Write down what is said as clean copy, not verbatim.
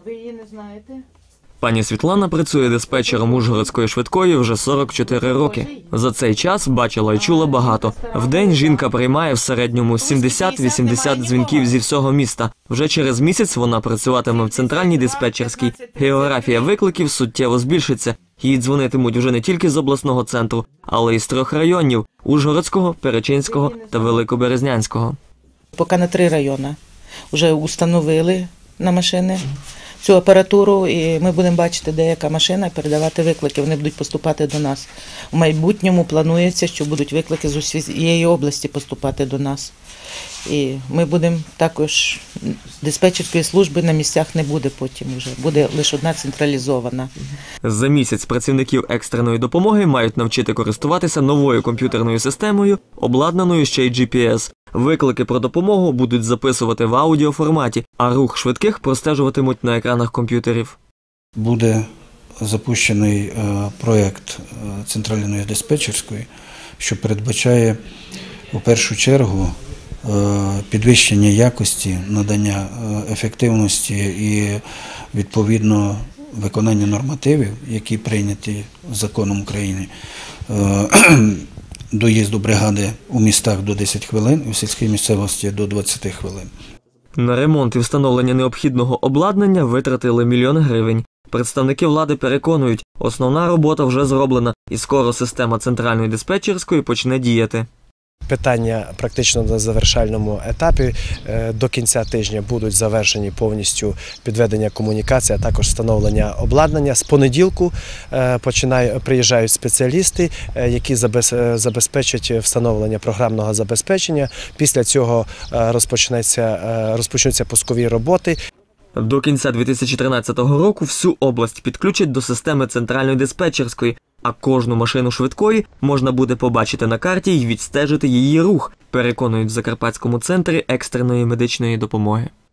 Ви її не знаєте? Пані Світлана працює диспетчером Ужгородської швидкої вже 44 роки. За цей час бачила і чула багато. Вдень жінка приймає в середньому 70-80 дзвінків зі всього міста. Вже через місяць вона працюватиме в центральній диспетчерській. Географія викликів суттєво збільшиться. Їй дзвонитимуть вже не тільки з обласного центру, але й з 3 районів – Ужгородського, Перечинського та Великоберезнянського. Поки на 3 райони. Вже установили на машини цю апаратуру, і ми будемо бачити, де яка машина, і передавати виклики. Вони будуть поступати до нас. У майбутньому планується, що будуть виклики з усієї області поступати до нас. І ми будемо також, диспетчерської служби на місцях не буде потім вже, буде лише одна централізована. За місяць працівників екстреної допомоги мають навчити користуватися новою комп'ютерною системою, обладнаною ще й GPS. Виклики про допомогу будуть записувати в аудіоформаті, а рух швидких простежуватимуть на екранах комп'ютерів. Буде запущений проєкт центральної диспетчерської, що передбачає у першу чергу підвищення якості, надання ефективності і, відповідно, виконання нормативів, які прийняті законом України. Доїзду бригади у містах до 10 хвилин, у сільській місцевості до 20 хвилин. На ремонт і встановлення необхідного обладнання витратили 1 мільйон гривень. Представники влади переконують, основна робота вже зроблена і скоро система центральної диспетчерської почне діяти. Питання практично на завершальному етапі. До кінця тижня будуть завершені повністю підведення комунікації, а також встановлення обладнання. З понеділку приїжджають спеціалісти, які забезпечать встановлення програмного забезпечення. Після цього розпочнуться пускові роботи. До кінця 2013 року всю область підключать до системи центральної диспетчерської, а кожну машину швидкої можна буде побачити на карті і відстежити її рух, переконують в Закарпатському центрі екстреної медичної допомоги.